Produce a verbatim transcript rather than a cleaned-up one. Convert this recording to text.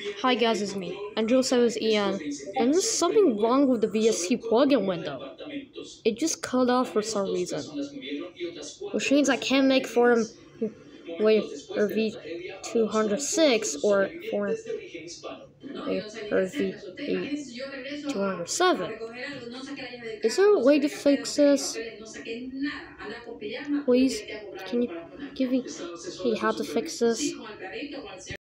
Hi guys, it's me, and so is Ian, and there's something wrong with the V S T Plugin window. It just cut off for some reason, which means I can't make forum wait or V two hundred six or forum or V two hundred seven. Is there a way to fix this? Please, can you give me hey, how to fix this?